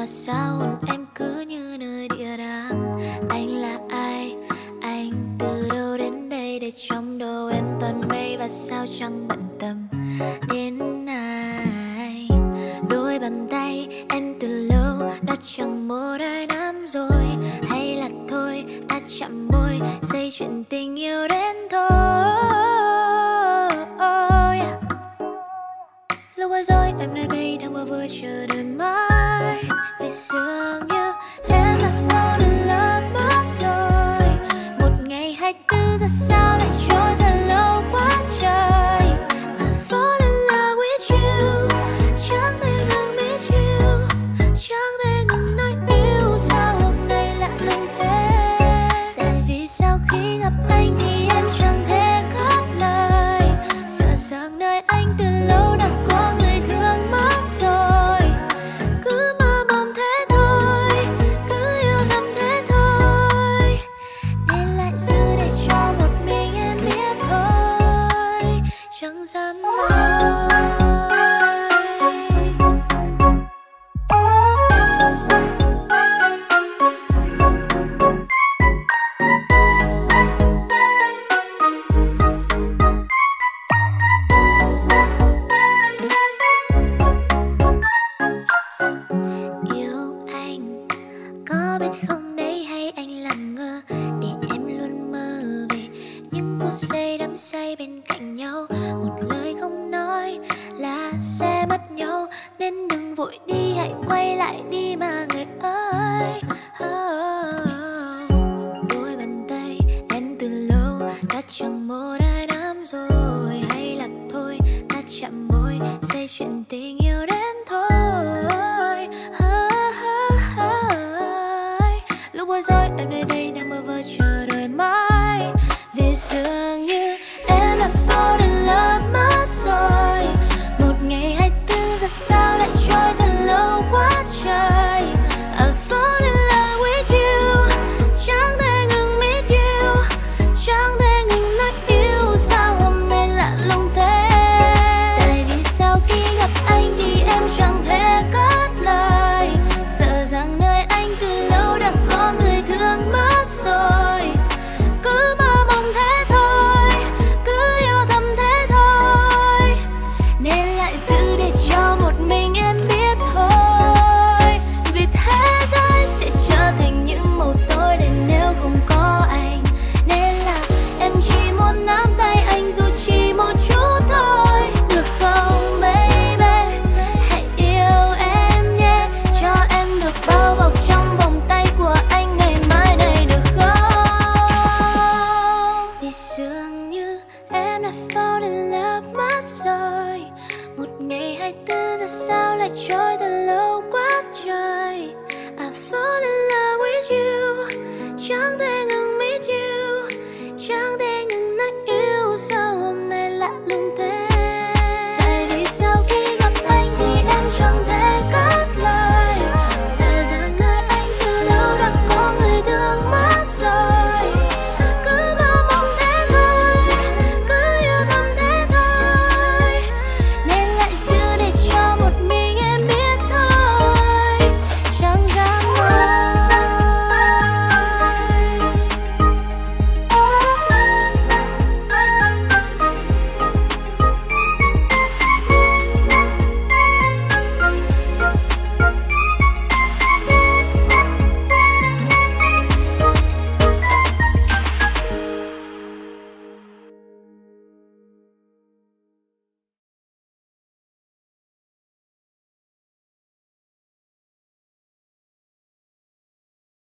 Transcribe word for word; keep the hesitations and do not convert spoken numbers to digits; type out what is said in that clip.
mà sao hồn em cứ như nơi địa đàng. Anh là ai? Anh từ đâu đến đây để trong đầu em toàn mây và sao chẳng bận tâm đến ai. Đôi bàn tay em từ lâu đã chẳng một ai nắm rồi, hay là thôi ta chạm môi xây chuyện tình yêu đến thôi. Lâu qua rồi em nơi đây đang mơ vừa chờ đợi mãi, vì dường như em đã fall in love mất rồi. Một ngày hai mươi bốn giờ sao lại trôi thật lâu quá trời. I fall in love with you, chẳng thể ngừng biết you, chẳng thể ngừng nói yêu. Sao hôm nay lại không thế? Tại vì sao khi gặp anh thì em chẳng thể cất lời, sợ rằng nơi anh từ lâu đã có người thương mất rồi. Cứ mơ mộng thế thôi, cứ yêu thầm thế thôi, nên lại giữ để cho một mình em biết thôi, chẳng dám nói. Yêu anh có biết không đấy, hay anh làm ngơ để em luôn mơ về những phút giây đắm say bên cạnh nhau. Một lời không nói là sẽ mất nhau, nên đừng vội đi, hãy quay lại đi mà người ơi.